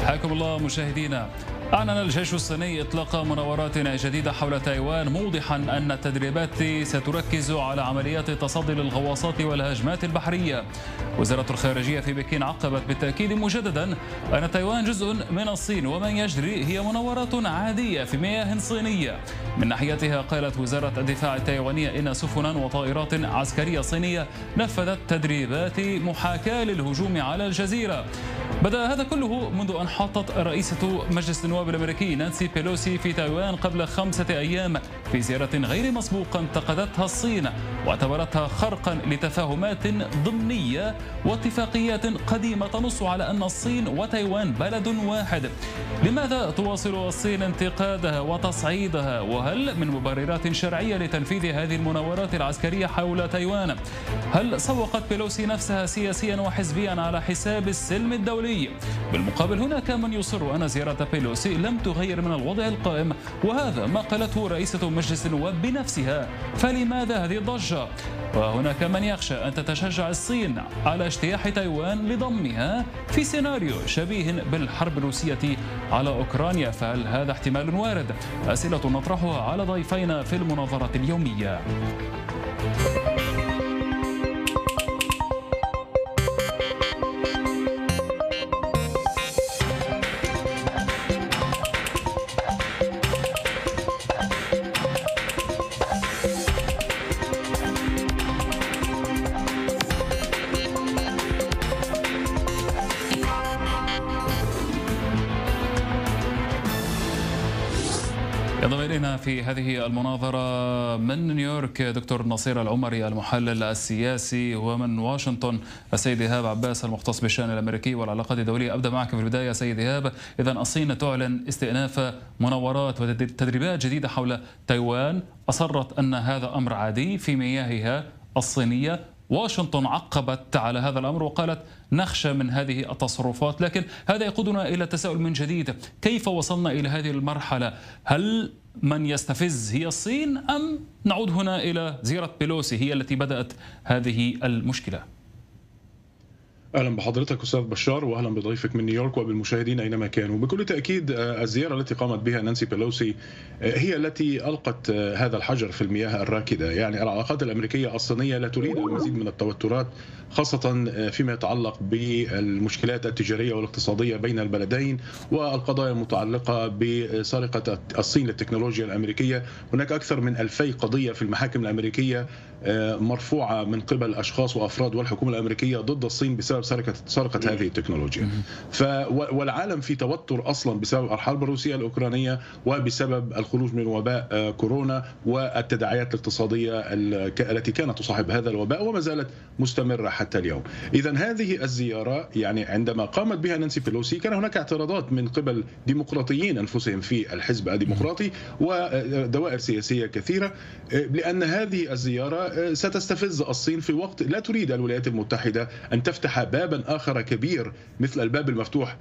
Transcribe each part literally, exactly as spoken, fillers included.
حياكم الله مشاهدينا. أعلن الجيش الصيني إطلاق مناورات جديدة حول تايوان، موضحا أن التدريبات ستركز على عمليات التصدي للغواصات والهجمات البحرية. وزارة الخارجية في بكين عقبت بالتأكيد مجددا أن تايوان جزء من الصين، وما يجري هي مناورات عادية في مياه صينية. من ناحيتها قالت وزارة الدفاع التايوانية إن سفنا وطائرات عسكرية صينية نفذت تدريبات محاكاة للهجوم على الجزيرة. بدأ هذا كله منذ أن حاطت رئيسة مجلس النواب الأمريكي نانسي بيلوسي في تايوان قبل خمسة أيام في زيارة غير مسبوقة انتقدتها الصين واعتبرتها خرقا لتفاهمات ضمنية واتفاقيات قديمة تنص على أن الصين وتايوان بلد واحد. لماذا تواصل الصين انتقادها وتصعيدها؟ وهل من مبررات شرعية لتنفيذ هذه المناورات العسكرية حول تايوان؟ هل سوقت بيلوسي نفسها سياسيا وحزبيا على حساب السلم الدولي؟ بالمقابل هناك من يصر أن زيارة بيلوسي لم تغير من الوضع القائم، وهذا ما قالته رئيسة مجلس النواب بنفسها. فلماذا هذه الضجة؟ وهناك من يخشى أن تتشجع الصين على اجتياح تايوان لضمها في سيناريو شبيه بالحرب الروسية على أوكرانيا. فهل هذا احتمال وارد؟ أسئلة نطرحها على ضيفينا في المناظرة اليومية. ينضم إلينا في هذه المناظرة من نيويورك دكتور نصير العمري المحلل السياسي، ومن واشنطن السيد إيهاب عباس المختص بالشأن الأمريكي والعلاقات الدولية. أبدأ معك في البداية سيد إيهاب. إذا الصين تعلن استئناف مناورات وتدريبات جديدة حول تايوان، أصرت أن هذا أمر عادي في مياهها الصينية. واشنطن عقبت على هذا الأمر وقالت نخشى من هذه التصرفات، لكن هذا يقودنا إلى التساؤل من جديد: كيف وصلنا إلى هذه المرحلة؟ هل من يستفز هي الصين، أم نعود هنا إلى زيارة بيلوسي هي التي بدأت هذه المشكلة؟ اهلا بحضرتك استاذ بشار، واهلا بضيفك من نيويورك وبالمشاهدين اينما كانوا. بكل تاكيد الزياره التي قامت بها نانسي بيلوسي هي التي القت هذا الحجر في المياه الراكده. يعني العلاقات الامريكيه الصينيه لا تريد المزيد من التوترات، خاصه فيما يتعلق بالمشكلات التجاريه والاقتصاديه بين البلدين والقضايا المتعلقه بسرقه الصين للتكنولوجيا الامريكيه. هناك اكثر من ألفي قضيه في المحاكم الامريكيه مرفوعه من قبل اشخاص وافراد والحكومه الامريكيه ضد الصين بسبب سرقه سرقه هذه التكنولوجيا. ف والعالم في توتر اصلا بسبب الحرب الروسيه الاوكرانيه وبسبب الخروج من وباء كورونا والتداعيات الاقتصاديه التي كانت تصاحب هذا الوباء وما زالت مستمره حتى اليوم. اذا هذه الزياره يعني عندما قامت بها نانسي بيلوسي كان هناك اعتراضات من قبل ديمقراطيين انفسهم في الحزب الديمقراطي ودوائر سياسيه كثيره، لان هذه الزياره ستستفز الصين في وقت لا تريد الولايات المتحدة أن تفتح بابا آخر كبير مثل الباب المفتوح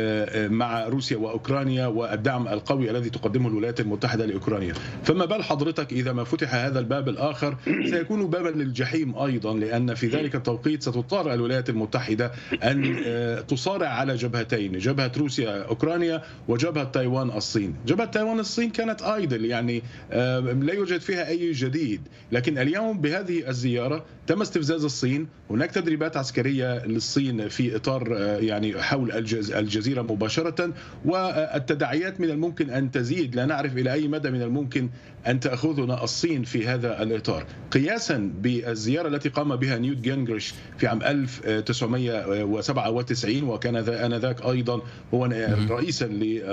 مع روسيا وأوكرانيا والدعم القوي الذي تقدمه الولايات المتحدة لأوكرانيا. فما بال حضرتك إذا ما فتح هذا الباب الآخر سيكون بابا للجحيم أيضا، لأن في ذلك التوقيت ستضطر الولايات المتحدة أن تصارع على جبهتين: جبهة روسيا أوكرانيا وجبهة تايوان الصين. جبهة تايوان الصين كانت آيدل، يعني لا يوجد فيها أي جديد، لكن اليوم بهذه الزيارة تم استفزاز الصين. هناك تدريبات عسكرية للصين في إطار يعني حول الجزيرة مباشرة، والتداعيات من الممكن أن تزيد. لا نعرف إلى أي مدى من الممكن أن تأخذنا الصين في هذا الإطار، قياسا بالزيارة التي قام بها نيوت جينغريش في عام ألف وتسعمائة وسبعة وتسعين، وكان آنذاك أيضا هو رئيسا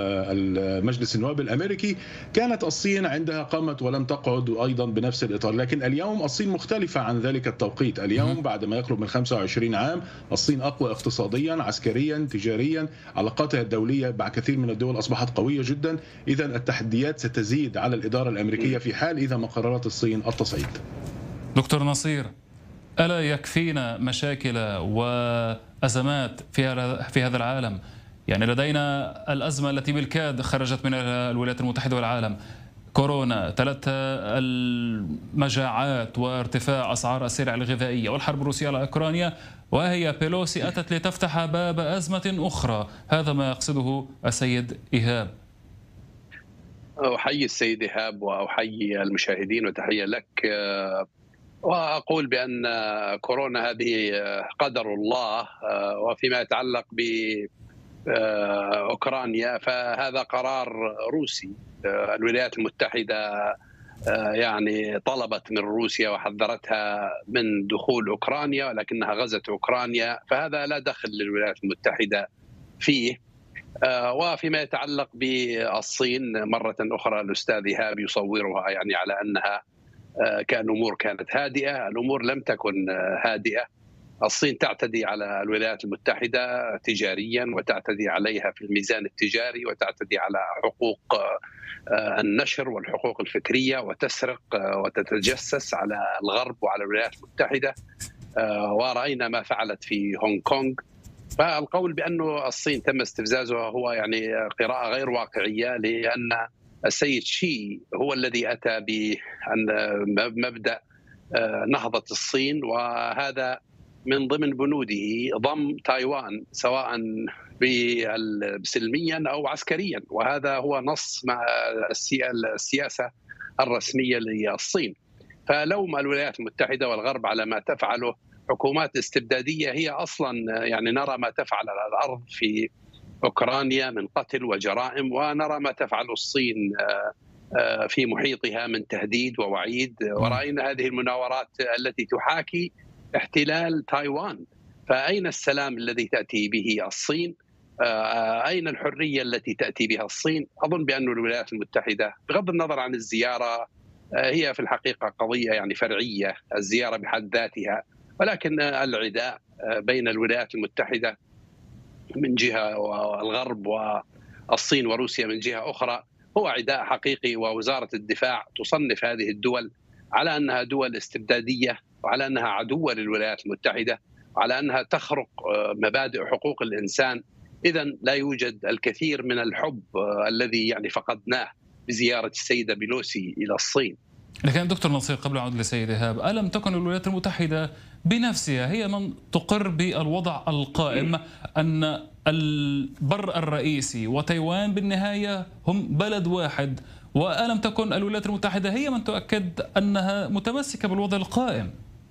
لمجلس النواب الأمريكي. كانت الصين عندها قامت ولم تقعد أيضا بنفس الإطار، لكن اليوم الصين مختلفة عن ذلك التوقيت. اليوم بعد ما يقرب من خمسة وعشرين عام الصين أقوى اقتصاديا، عسكريا، تجاريا. علاقاتها الدولية مع كثير من الدول أصبحت قوية جدا. إذا التحديات ستزيد على الإدارة الأمريكية في حال إذا ما قررت الصين التصعيد. دكتور نصير، ألا يكفينا مشاكل وأزمات في في هذا العالم؟ يعني لدينا الأزمة التي بالكاد خرجت من الولايات المتحدة والعالم، كورونا، ثلاث المجاعات وارتفاع أسعار السلع الغذائية والحرب الروسية على أوكرانيا، وهي بيلوسي أتت لتفتح باب أزمة أخرى، هذا ما يقصده السيد إيهاب. أحيي السيد إيهاب وأحيي المشاهدين وتحية لك، وأقول بأن كورونا هذه قدر الله، وفيما يتعلق بأوكرانيا فهذا قرار روسي. الولايات المتحدة يعني طلبت من روسيا وحذرتها من دخول أوكرانيا، ولكنها غزت أوكرانيا، فهذا لا دخل للولايات المتحدة فيه. وفيما يتعلق بالصين مرة أخرى الأستاذ إيهاب يصورها يعني على أنها كأن كانت هادئة. الأمور لم تكن هادئة. الصين تعتدي على الولايات المتحدة تجاريا، وتعتدي عليها في الميزان التجاري، وتعتدي على حقوق النشر والحقوق الفكرية، وتسرق وتتجسس على الغرب وعلى الولايات المتحدة. ورأينا ما فعلت في هونغ كونغ. فالقول بأن الصين تم استفزازها هو يعني قراءة غير واقعية، لأن السيد شي هو الذي أتى بمبدأ نهضة الصين، وهذا من ضمن بنوده ضم تايوان سواء سلميا أو عسكريا، وهذا هو نص مع السياسة الرسمية للصين. فلوم الولايات المتحدة والغرب على ما تفعله حكومات استبدادية هي أصلا يعني نرى ما تفعل على الأرض في أوكرانيا من قتل وجرائم، ونرى ما تفعل الصين في محيطها من تهديد ووعيد، ورأينا هذه المناورات التي تحاكي احتلال تايوان. فأين السلام الذي تأتي به الصين؟ أين الحرية التي تأتي بها الصين؟ أظن بأن الولايات المتحدة بغض النظر عن الزيارة هي في الحقيقة قضية يعني فرعية، الزيارة بحد ذاتها، ولكن العداء بين الولايات المتحدة من جهة والغرب والصين وروسيا من جهة أخرى هو عداء حقيقي. ووزارة الدفاع تصنف هذه الدول على أنها دول استبدادية، وعلى أنها عدوة للولايات المتحدة، وعلى أنها تخرق مبادئ حقوق الإنسان. إذن لا يوجد الكثير من الحب الذي يعني فقدناه بزيارة السيدة بيلوسي إلى الصين. لكن دكتور نصير، قبل أعود للسيد إيهاب، ألم تكن الولايات المتحدة بنفسها هي من تقر بالوضع القائم أن البر الرئيسي وتايوان بالنهاية هم بلد واحد؟ وألم تكن الولايات المتحدة هي من تؤكد أنها متمسكة بالوضع القائم؟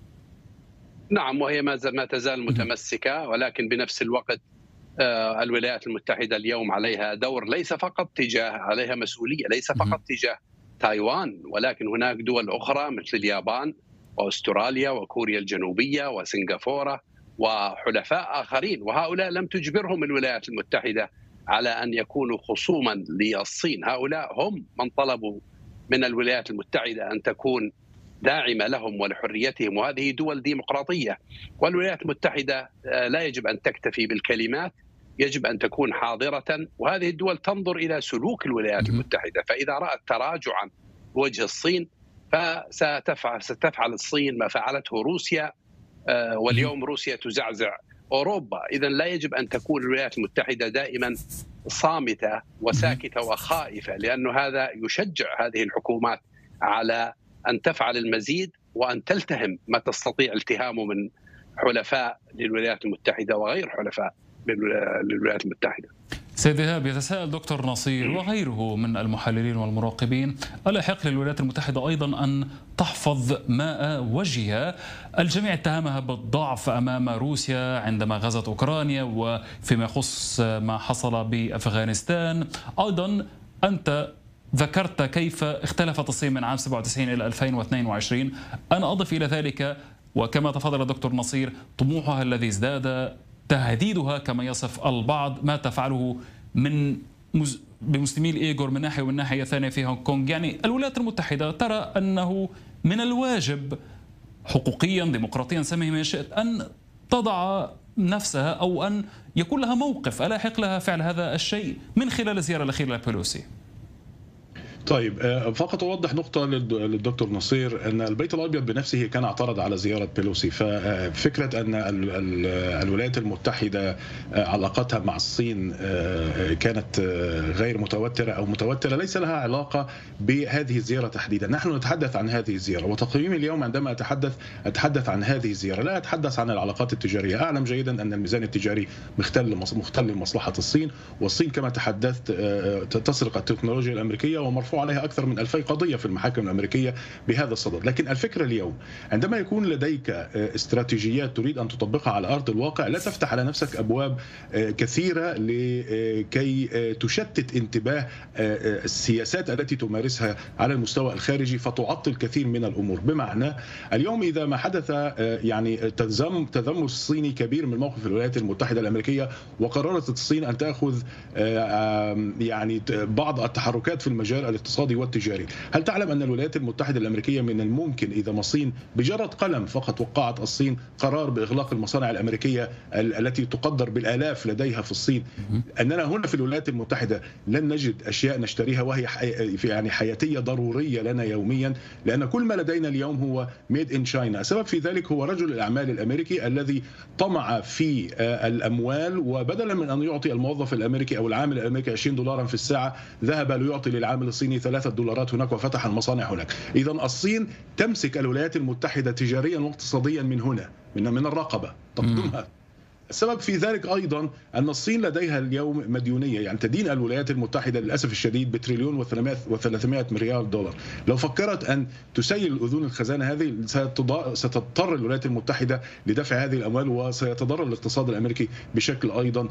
نعم، وهي ما تزال متمسكة، ولكن بنفس الوقت الولايات المتحدة اليوم عليها دور، ليس فقط تجاه عليها مسؤولية ليس فقط تجاه تايوان، ولكن هناك دول أخرى مثل اليابان وأستراليا وكوريا الجنوبية وسنغافورة وحلفاء آخرين، وهؤلاء لم تجبرهم الولايات المتحدة على أن يكونوا خصوما للصين. هؤلاء هم من طلبوا من الولايات المتحدة أن تكون داعمة لهم ولحريتهم، وهذه دول ديمقراطية. والولايات المتحدة لا يجب أن تكتفي بالكلمات، يجب أن تكون حاضرة، وهذه الدول تنظر إلى سلوك الولايات المتحدة. فإذا رأت تراجعا بوجه الصين فستفعل ستفعل الصين ما فعلته روسيا، واليوم روسيا تزعزع أوروبا. إذن لا يجب أن تكون الولايات المتحدة دائما صامتة وساكتة وخائفة، لأن هذا يشجع هذه الحكومات على أن تفعل المزيد وأن تلتهم ما تستطيع التهامه من حلفاء للولايات المتحدة وغير حلفاء للولايات المتحدة. سيد إيهاب، يتساءل دكتور نصير وغيره من المحللين والمراقبين: ألا يحق للولايات المتحدة أيضا أن تحفظ ماء وجهها؟ الجميع اتهمها بالضعف أمام روسيا عندما غزت أوكرانيا، وفيما يخص ما حصل بأفغانستان أيضا أنت ذكرت كيف اختلفت الصين من عام سبعة وتسعين إلى ألفين واثنين وعشرين. أنا أضف إلى ذلك، وكما تفضل الدكتور نصير، طموحها الذي ازداد، تهديدها كما يصف البعض، ما تفعله من بمسلمي الإيغور من ناحية ومن ناحية ثانية في هونغ كونغ. يعني الولايات المتحدة ترى أنه من الواجب حقوقيا ديمقراطيا سميه ما شئت أن تضع نفسها أو أن يكون لها موقف. ألا يحق لها فعل هذا الشيء من خلال الزيارة الأخيرة لبيلوسي؟ طيب فقط أوضح نقطة للدكتور نصير أن البيت الأبيض بنفسه كان اعترض على زيارة بيلوسي، ففكرة أن الولايات المتحدة علاقتها مع الصين كانت غير متوترة أو متوترة ليس لها علاقة بهذه الزيارة تحديدا. نحن نتحدث عن هذه الزيارة، وتقييمي اليوم عندما أتحدث أتحدث عن هذه الزيارة لا أتحدث عن العلاقات التجارية. أعلم جيدا أن الميزان التجاري مختل مختل لمصلحة الصين، والصين كما تحدثت تسرق التكنولوجيا الأمريكية ومرفوع عليها أكثر من ألفي قضية في المحاكم الأمريكية بهذا الصدد. لكن الفكرة اليوم عندما يكون لديك استراتيجيات تريد أن تطبقها على أرض الواقع لا تفتح على نفسك أبواب كثيرة لكي تشتت انتباه السياسات التي تمارسها على المستوى الخارجي فتعطل كثير من الأمور. بمعنى اليوم إذا ما حدث يعني تزم تذمر صيني كبير من موقف الولايات المتحدة الأمريكية وقررت الصين أن تأخذ يعني بعض التحركات في المجال الاقتصادي والتجاري، هل تعلم أن الولايات المتحدة الأمريكية من الممكن إذا ما الصين بجرد قلم فقط وقعت الصين قرار بإغلاق المصانع الأمريكية التي تقدر بالآلاف لديها في الصين، أننا هنا في الولايات المتحدة لن نجد أشياء نشتريها وهي يعني حياتية ضرورية لنا يوميا، لأن كل ما لدينا اليوم هو ميد إن تشاينا. السبب في ذلك هو رجل الأعمال الأمريكي الذي طمع في الأموال، وبدلا من أن يعطي الموظف الأمريكي أو العامل الأمريكي عشرين دولارا في الساعة ذهب ليعطي للعامل الصيني ثلاثة دولارات هناك وفتح المصانع هناك. إذا الصين تمسك الولايات المتحدة تجاريا واقتصاديا من هنا من من الرقبة تقدمها. السبب في ذلك أيضا أن الصين لديها اليوم مديونية، يعني تدين الولايات المتحدة للأسف الشديد بتريليون وثلاثمائة مليار دولار. لو فكرت أن تسيل الأذون الخزانة هذه ستضطر الولايات المتحدة لدفع هذه الأموال وسيتضرر الاقتصاد الأمريكي بشكل أيضا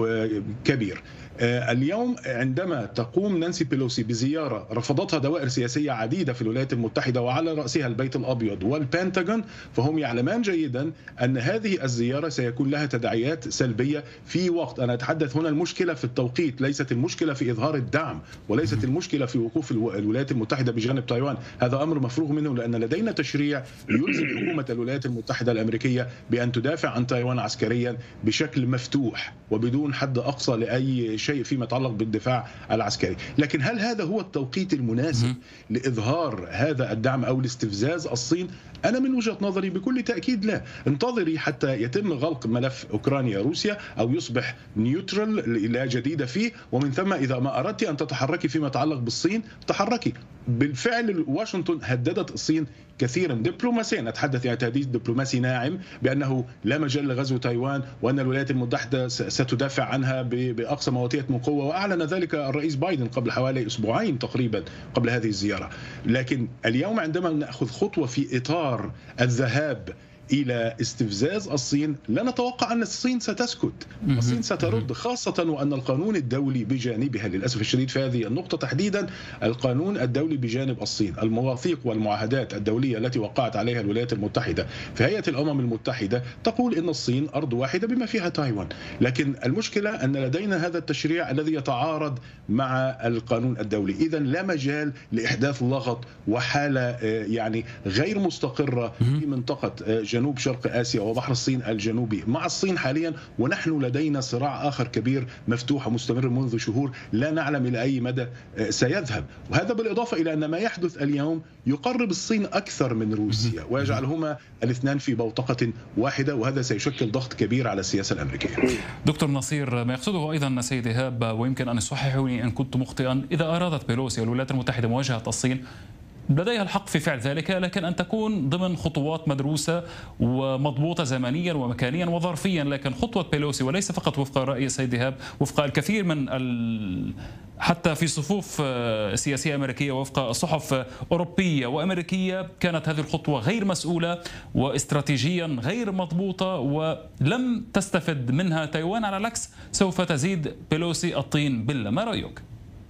كبير. اليوم عندما تقوم نانسي بيلوسي بزيارة رفضتها دوائر سياسية عديدة في الولايات المتحدة وعلى رأسها البيت الأبيض والبنتاغون، فهم يعلمان جيدا أن هذه الزيارة سيكون لها تداعيات سلبية في وقت. أنا أتحدث هنا المشكلة في التوقيت، ليست المشكلة في إظهار الدعم، وليست المشكلة في وقوف الولايات المتحدة بجانب تايوان. هذا أمر مفروغ منه، لأن لدينا تشريع يلزم حكومة الولايات المتحدة الأمريكية بأن تدافع عن تايوان عسكريا بشكل مفتوح وبدون حد أقصى لأي شيء فيما يتعلق بالدفاع العسكري. لكن هل هذا هو التوقيت المناسب لإظهار هذا الدعم أو لاستفزاز الصين؟ أنا من وجهة نظري بكل تأكيد لا. انتظري حتى يتم غلق ملف أوكرانيا روسيا أو يصبح نيوترال لا جديد فيه، ومن ثم إذا ما أردت أن تتحركي فيما يتعلق بالصين تحركي. بالفعل واشنطن هددت الصين كثيرا دبلوماسيا، أتحدث يعني تهديد دبلوماسي ناعم بأنه لا مجال لغزو تايوان وأن الولايات المتحدة ستدافع عنها بأقصى ما أوتيت من قوة، وأعلن ذلك الرئيس بايدن قبل حوالي أسبوعين تقريبا قبل هذه الزيارة. لكن اليوم عندما نأخذ خطوة في إطار الذهاب إلى استفزاز الصين لا نتوقع أن الصين ستسكت. الصين سترد، خاصة وأن القانون الدولي بجانبها للأسف الشديد في هذه النقطة تحديدا. القانون الدولي بجانب الصين، المواثيق والمعاهدات الدولية التي وقعت عليها الولايات المتحدة في هيئة الأمم المتحدة تقول إن الصين أرض واحدة بما فيها تايوان. لكن المشكلة أن لدينا هذا التشريع الذي يتعارض مع القانون الدولي. إذن لا مجال لإحداث لغط وحالة يعني غير مستقرة في منطقة جنوب شرق آسيا وبحر الصين الجنوبي مع الصين حاليا، ونحن لدينا صراع آخر كبير مفتوح ومستمر منذ شهور لا نعلم إلى أي مدى سيذهب. وهذا بالإضافة إلى أن ما يحدث اليوم يقرب الصين أكثر من روسيا ويجعلهما الاثنان في بوتقة واحدة، وهذا سيشكل ضغط كبير على السياسة الأمريكية. دكتور نصير، ما يقصده أيضا سيد إيهاب، ويمكن أن يصححوني إن كنت مخطئا، إذا أرادت بيلوسي والولايات المتحدة مواجهة الصين لديها الحق في فعل ذلك، لكن أن تكون ضمن خطوات مدروسة ومضبوطة زمنيا ومكانيا وظرفيا. لكن خطوة بيلوسي وليس فقط وفق رأي السيد إيهاب، وفق الكثير من ال... حتى في صفوف سياسية أمريكية وفق صحف أوروبية وأمريكية، كانت هذه الخطوة غير مسؤولة واستراتيجيا غير مضبوطة ولم تستفد منها تايوان، على العكس سوف تزيد بيلوسي الطين بلة. ما رأيك؟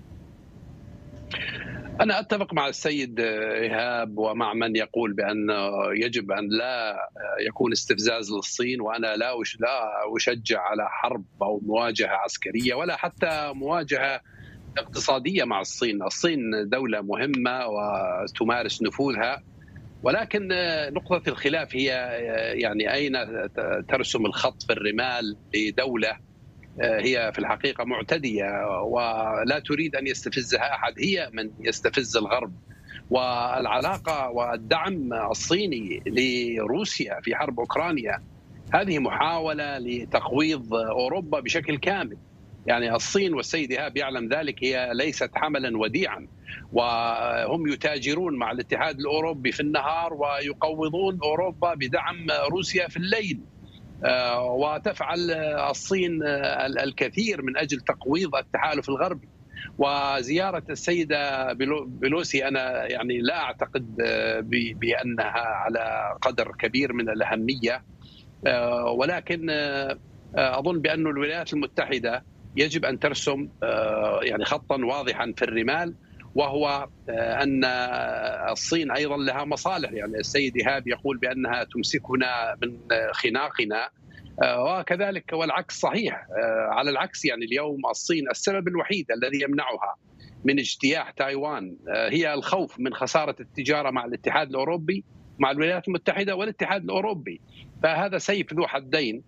أنا أتفق مع السيد إيهاب ومع من يقول بأن يجب أن لا يكون استفزاز للصين، وأنا لا لا أشجع على حرب أو مواجهة عسكرية ولا حتى مواجهة اقتصادية مع الصين. الصين دولة مهمة وتمارس نفوذها، ولكن نقطة الخلاف هي يعني أين ترسم الخط في الرمال لدولة هي في الحقيقة معتدية ولا تريد أن يستفزها أحد، هي من يستفز الغرب. والعلاقة والدعم الصيني لروسيا في حرب أوكرانيا هذه محاولة لتقويض أوروبا بشكل كامل. يعني الصين والسيد إيهاب يعلم ذلك، هي ليست حملا وديعا، وهم يتاجرون مع الاتحاد الأوروبي في النهار ويقوضون أوروبا بدعم روسيا في الليل. وتفعل الصين الكثير من أجل تقويض التحالف الغربي. وزيارة السيدة بيلوسي أنا يعني لا أعتقد بأنها على قدر كبير من الأهمية، ولكن أظن بأن الولايات المتحدة يجب أن ترسم يعني خطا واضحا في الرمال، وهو أن الصين أيضا لها مصالح. يعني السيد إيهاب يقول بأنها تمسكنا من خناقنا، وكذلك والعكس صحيح. على العكس يعني اليوم الصين السبب الوحيد الذي يمنعها من اجتياح تايوان هي الخوف من خسارة التجارة مع الاتحاد الأوروبي، مع الولايات المتحدة والاتحاد الأوروبي. فهذا سيف ذو حدين.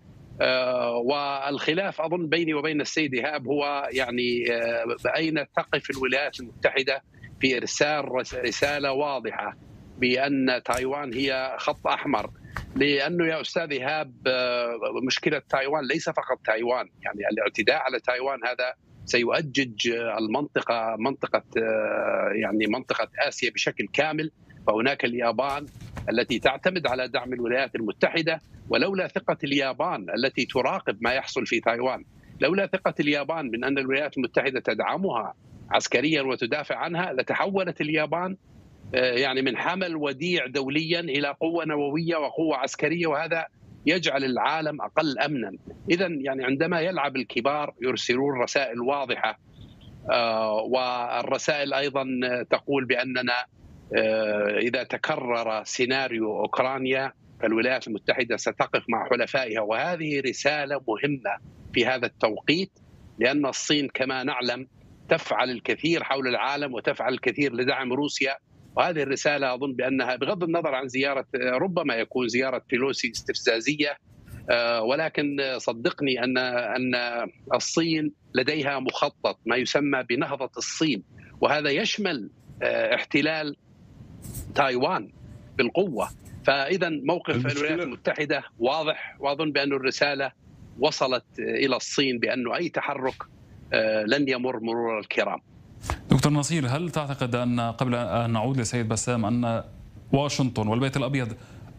والخلاف أظن بيني وبين السيد إيهاب هو يعني أين تقف الولايات المتحدة في إرسال رسالة واضحة بأن تايوان هي خط أحمر. لأنه يا أستاذ إيهاب مشكلة تايوان ليس فقط تايوان، يعني الاعتداء على تايوان هذا سيؤجج المنطقة منطقة يعني منطقة آسيا بشكل كامل. فهناك اليابان التي تعتمد على دعم الولايات المتحدة، ولولا ثقة اليابان التي تراقب ما يحصل في تايوان، لولا ثقة اليابان من أن الولايات المتحدة تدعمها عسكريا وتدافع عنها، لتحولت اليابان يعني من حمل وديع دوليا إلى قوة نووية وقوة عسكرية، وهذا يجعل العالم أقل أمنا. إذا يعني عندما يلعب الكبار يرسلون رسائل واضحة، والرسائل أيضا تقول بأننا إذا تكرر سيناريو أوكرانيا فالولايات المتحدة ستقف مع حلفائها. وهذه رسالة مهمة في هذا التوقيت، لأن الصين كما نعلم تفعل الكثير حول العالم وتفعل الكثير لدعم روسيا. وهذه الرسالة أظن بأنها بغض النظر عن زيارة، ربما يكون زيارة بيلوسي استفزازية، ولكن صدقني أن أن الصين لديها مخطط ما يسمى بنهضة الصين، وهذا يشمل احتلال تايوان بالقوة. فإذا موقف الولايات المتحدة واضح، وأظن بأن الرسالة وصلت إلى الصين بأنه أي تحرك لن يمر مرور الكرام. دكتور نصير، هل تعتقد أن قبل أن نعود لسيد بسام أن واشنطن والبيت الأبيض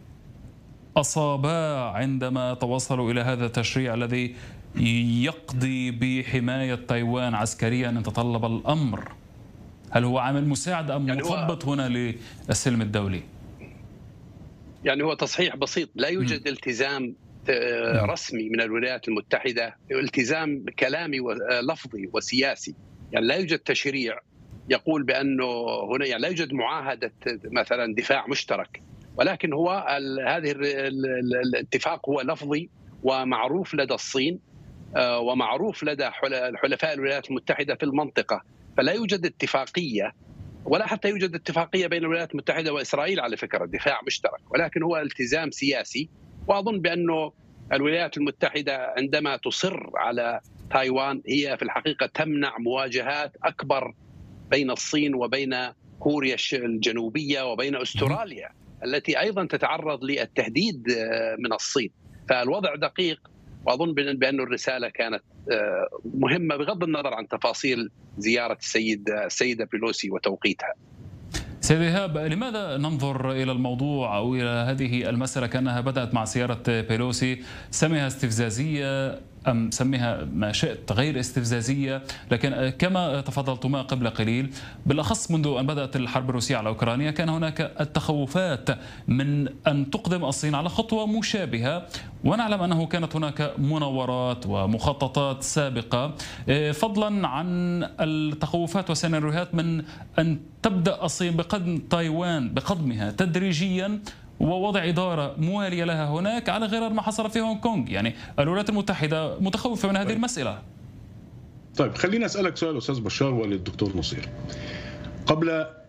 أصابا عندما توصلوا إلى هذا التشريع الذي يقضي بحماية تايوان عسكريا ان تطلب الأمر؟ هل هو عامل مساعد أم يعني مثبط هنا للسلم الدولي؟ يعني هو تصحيح بسيط، لا يوجد م. التزام رسمي من الولايات المتحدة، التزام كلامي ولفظي وسياسي. يعني لا يوجد تشريع يقول بأنه هنا، يعني لا يوجد معاهدة مثلا دفاع مشترك، ولكن هو هذه الاتفاق هو لفظي ومعروف لدى الصين ومعروف لدى حلفاء الولايات المتحدة في المنطقة. فلا يوجد اتفاقية ولا حتى يوجد اتفاقية بين الولايات المتحدة وإسرائيل على فكرة دفاع مشترك، ولكن هو التزام سياسي. وأظن بأنه الولايات المتحدة عندما تصر على تايوان هي في الحقيقة تمنع مواجهات أكبر بين الصين وبين كوريا الجنوبية وبين أستراليا التي أيضا تتعرض للتهديد من الصين. فالوضع دقيق، وأظن بأن الرسالة كانت مهمة بغض النظر عن تفاصيل زيارة السيد السيدة بيلوسي وتوقيتها. سيد إيهاب، لماذا ننظر إلى الموضوع أو إلى هذه المسألة كأنها بدأت مع زيارة بيلوسي؟ سميها استفزازية أم سميها ما شئت غير استفزازية، لكن كما تفضلتما قبل قليل بالأخص منذ أن بدأت الحرب الروسية على أوكرانيا كان هناك التخوفات من أن تقدم الصين على خطوة مشابهة، ونعلم أنه كانت هناك مناورات ومخططات سابقة، فضلا عن التخوفات والسيناريوهات من أن تبدأ الصين بقدم تايوان بقدمها تدريجيا ووضع إدارة موالية لها هناك على غرار ما حصل في هونغ كونغ. يعني الولايات المتحدة متخوفة من هذه طيب. المسألة. طيب خليني أسألك سؤال أستاذ بشار وللدكتور نصير. قبل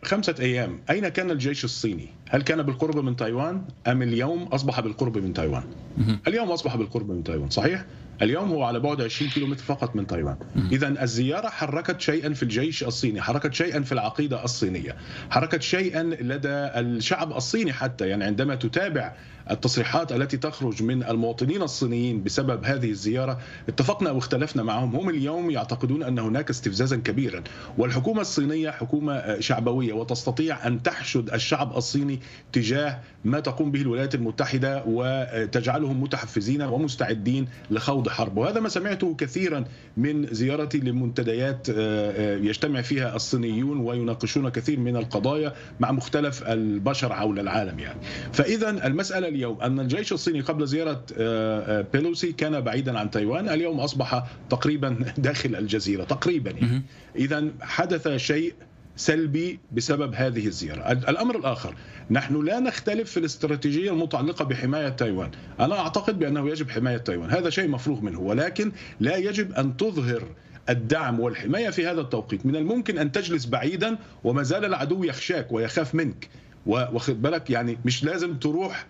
خمسة أيام أين كان الجيش الصيني؟ هل كان بالقرب من تايوان أم اليوم أصبح بالقرب من تايوان؟ اليوم أصبح بالقرب من تايوان، صحيح؟ اليوم هو على بعد عشرين كيلومتر فقط من تايوان. إذن الزيارة حركت شيئا في الجيش الصيني، حركت شيئا في العقيدة الصينية، حركت شيئا لدى الشعب الصيني حتى. يعني عندما تتابع التصريحات التي تخرج من المواطنين الصينيين بسبب هذه الزيارة، اتفقنا أو اختلفنا معهم، هم اليوم يعتقدون أن هناك استفزازا كبيرا، والحكومة الصينية حكومة شعبوية وتستطيع أن تحشد الشعب الصيني تجاه ما تقوم به الولايات المتحدة وتجعلهم متحفزين ومستعدين لخوض حرب. وهذا ما سمعته كثيرا من زيارتي لمنتديات يجتمع فيها الصينيون ويناقشون كثير من القضايا مع مختلف البشر حول العالم. يعني فإذا المسألة اليوم أن الجيش الصيني قبل زيارة بيلوسي كان بعيدا عن تايوان، اليوم أصبح تقريبا داخل الجزيرة تقريبا. يعني إذا حدث شيء سلبي بسبب هذه الزيارة. الأمر الآخر، نحن لا نختلف في الاستراتيجية المتعلقة بحماية تايوان. أنا أعتقد بأنه يجب حماية تايوان، هذا شيء مفروغ منه، ولكن لا يجب أن تظهر الدعم والحماية في هذا التوقيت. من الممكن أن تجلس بعيدا وما زال العدو يخشاك ويخاف منك، واخد بالك، يعني مش لازم تروح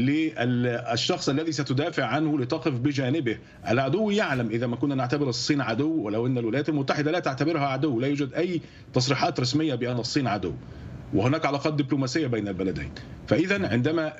للشخص الذي ستدافع عنه لتقف بجانبه. العدو يعلم، إذا ما كنا نعتبر الصين عدو، ولو أن الولايات المتحدة لا تعتبرها عدو، لا يوجد أي تصريحات رسمية بأن الصين عدو، وهناك علاقات دبلوماسية بين البلدين. فإذا عندما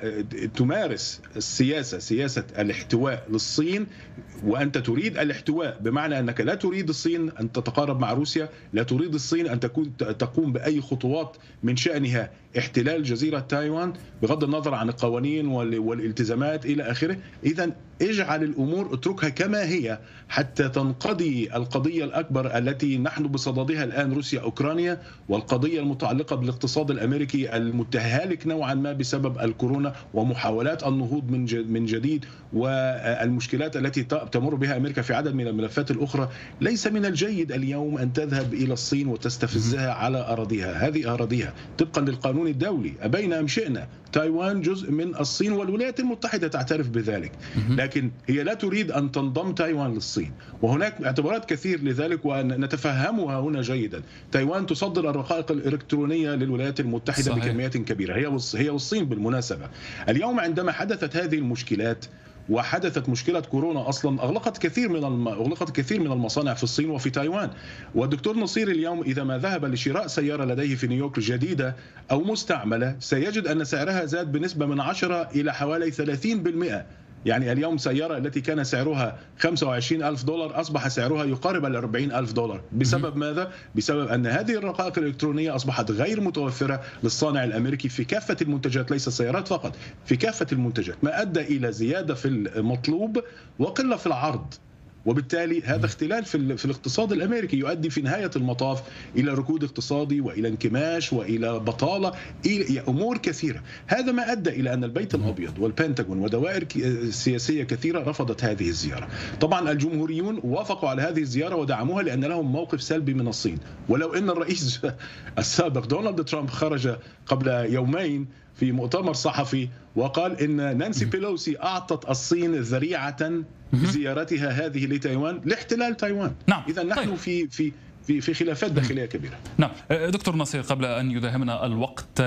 تمارس السياسة سياسة الاحتواء للصين، وأنت تريد الاحتواء بمعنى أنك لا تريد الصين أن تتقارب مع روسيا، لا تريد الصين أن تكون تقوم بأي خطوات من شأنها احتلال جزيرة تايوان بغض النظر عن القوانين والالتزامات إلى آخره، إذا اجعل الأمور اتركها كما هي حتى تنقضي القضية الأكبر التي نحن بصددها الآن، روسيا أوكرانيا، والقضية المتعلقة بالاقتصاد الأمريكي المتهالك نوعا ما بسبب الكورونا ومحاولات النهوض من جديد، والمشكلات التي تمر بها أمريكا في عدد من الملفات الأخرى. ليس من الجيد اليوم أن تذهب إلى الصين وتستفزها على أراضيها، هذه أراضيها طبقا للقانون الدولي، أبينا أم شئنا. تايوان جزء من الصين والولايات المتحدة تعترف بذلك، لكن هي لا تريد أن تنضم تايوان للصين، وهناك اعتبارات كثير لذلك ونتفهمها هنا جيدا. تايوان تصدر الرقائق الإلكترونية للولايات المتحدة صحيح. بكميات كبيرة، هي هي والصين بالمناسبة. اليوم عندما حدثت هذه المشكلات وحدثت مشكلة كورونا أصلا، أغلقت كثير من الم... أغلقت كثير من المصانع في الصين وفي تايوان. والدكتور نصير اليوم إذا ما ذهب لشراء سيارة لديه في نيويورك جديدة أو مستعملة، سيجد أن سعرها زاد بنسبة من عشرة إلى حوالي ثلاثين بالمئة. يعني اليوم سيارة التي كان سعرها خمسة وعشرين ألف دولار أصبح سعرها يقارب الأربعين ألف دولار. بسبب ماذا؟ بسبب أن هذه الرقائق الإلكترونية أصبحت غير متوفرة للصانع الأمريكي في كافة المنتجات، ليس السيارات فقط، في كافة المنتجات، ما أدى إلى زيادة في المطلوب وقلة في العرض. وبالتالي هذا اختلال في, في الاقتصاد الأمريكي يؤدي في نهاية المطاف إلى ركود اقتصادي وإلى انكماش وإلى بطالة، إلى أمور كثيرة. هذا ما أدى إلى أن البيت الأبيض والبنتاغون ودوائر سياسية كثيرة رفضت هذه الزيارة. طبعا الجمهوريون وافقوا على هذه الزيارة ودعموها لأن لهم موقف سلبي من الصين، ولو أن الرئيس السابق دونالد ترامب خرج قبل يومين في مؤتمر صحفي وقال إن نانسي بيلوسي أعطت الصين ذريعة بزيارتها هذه لتايوان لاحتلال تايوان. نعم. إذا نحن طيب. في في في في خلافات داخليه كبيره. نعم دكتور نصير، قبل ان يداهمنا الوقت،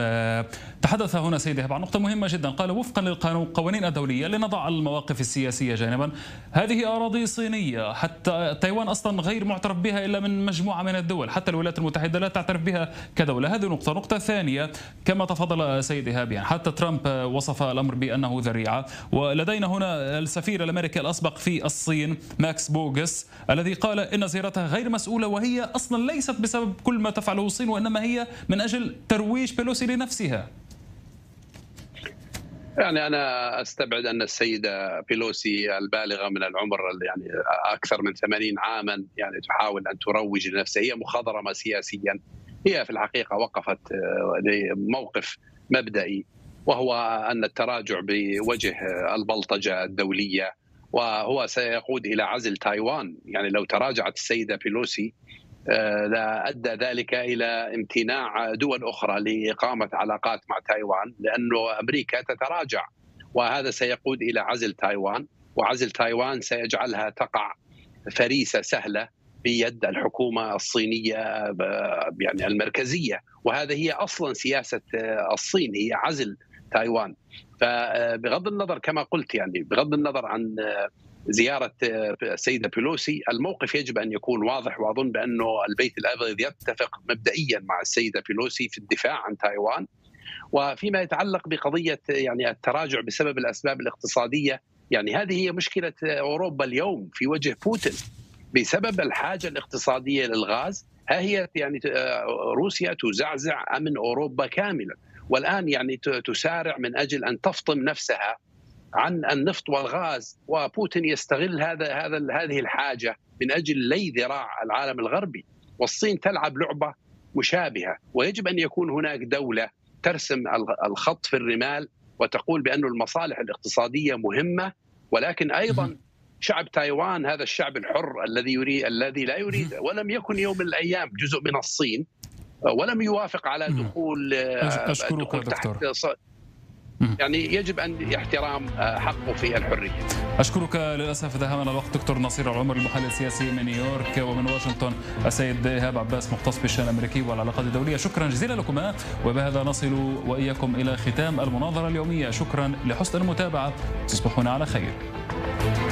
تحدث هنا سيد إيهاب عن نقطه مهمه جدا، قال وفقا للقوانين الدوليه لنضع المواقف السياسيه جانبا، هذه اراضي صينيه، حتى تايوان اصلا غير معترف بها الا من مجموعه من الدول، حتى الولايات المتحده لا تعترف بها كدوله. هذه نقطه. نقطه ثانيه، كما تفضل سيد إيهاب، يعني حتى ترامب وصف الامر بانه ذريعه، ولدينا هنا السفير الامريكي الاسبق في الصين ماكس بوغس الذي قال ان زيارتها غير مسؤوله، وهي أصلا ليست بسبب كل ما تفعله الصين، وإنما هي من أجل ترويج بيلوسي لنفسها. يعني أنا أستبعد أن السيدة بيلوسي البالغة من العمر، يعني أكثر من ثمانين عاما، يعني تحاول أن تروج لنفسها. هي مخضرمة سياسيا، هي في الحقيقة وقفت لموقف مبدئي، وهو أن التراجع بوجه البلطجة الدولية وهو سيقود إلى عزل تايوان. يعني لو تراجعت السيدة بيلوسي لا أدى ذلك إلى امتناع دول أخرى لإقامة علاقات مع تايوان، لأنه أمريكا تتراجع، وهذا سيقود إلى عزل تايوان، وعزل تايوان سيجعلها تقع فريسة سهلة بيد الحكومة الصينية يعني المركزية، وهذا هي أصلا سياسة الصين، هي عزل تايوان. فبغض النظر كما قلت يعني بغض النظر عن زيارة السيدة بيلوسي، الموقف يجب أن يكون واضح، وأظن بأنه البيت الأبيض يتفق مبدئيا مع السيدة بيلوسي في الدفاع عن تايوان. وفيما يتعلق بقضية يعني التراجع بسبب الأسباب الاقتصادية، يعني هذه هي مشكلة أوروبا اليوم في وجه بوتين بسبب الحاجة الاقتصادية للغاز. ها هي يعني روسيا تزعزع أمن أوروبا كاملا، والآن يعني تسارع من أجل أن تفطم نفسها عن النفط والغاز، وبوتين يستغل هذا هذا هذه الحاجة من أجل لي ذراع العالم الغربي. والصين تلعب لعبة مشابهة، ويجب أن يكون هناك دولة ترسم الخط في الرمال وتقول بأن المصالح الاقتصادية مهمة، ولكن أيضا شعب تايوان هذا الشعب الحر الذي يريد الذي لا يريد ولم يكن يوم من الأيام جزء من الصين، ولم يوافق على دخول أشكرك دكتور. يعني يجب أن يحترم حقه في الحرية. أشكرك. للأسف دهمنا الوقت. دكتور نصير العمر، المحلل السياسي من نيويورك. ومن واشنطن السيد إيهاب عباس، مختص بالشأن الأمريكي والعلاقات الدولية. شكرا جزيلا لكما، وبهذا نصل وإياكم إلى ختام المناظرة اليومية. شكرا لحسن المتابعة، تصبحون على خير.